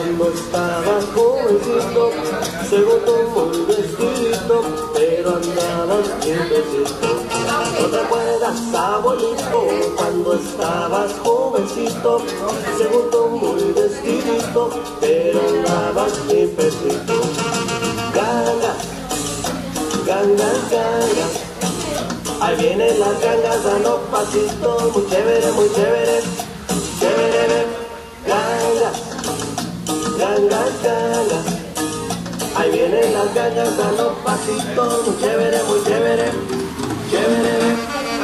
Cuando estaba jovencito, según tú muy vestidito, pero andabas limpiecito. ¿No te acuerdas, abuelito? Cuando estabas jovencito, según tú muy vestidito, pero andabas limpiecito. Gangas, gangas, gangas. Ahí vienen las gangas dando pasitos, muy chévere, chévere, gangas, gangas, gangas. Ahí vienen las gangas dando pasitos, muy chévere, chévere.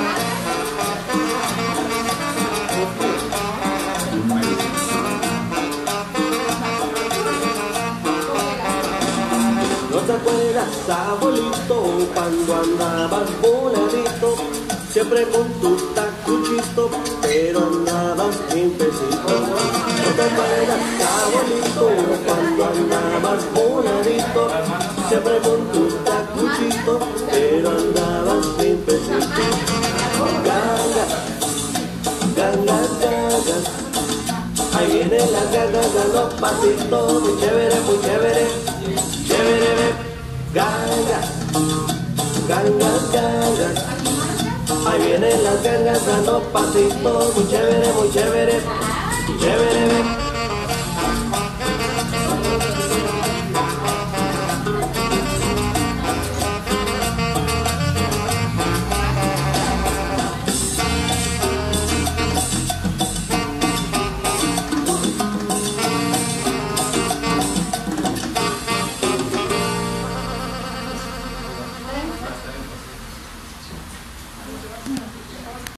¿No te acuerdas, abuelito, cuando andabas voladito, siempre con tu tacuchito, pero andabas limpiecito? ¿No te acuerdas, abuelito, cuando andabas voladito, siempre con tu tacuchito, pero andabas limpiecito? Gangas, gangas, gangas. Ahí vienen las gangas dando pasitos, muy chévere, chévere, gangas, gangas, gangas. Ahí vienen las gangas dando pasitos, muy chévere, chévere.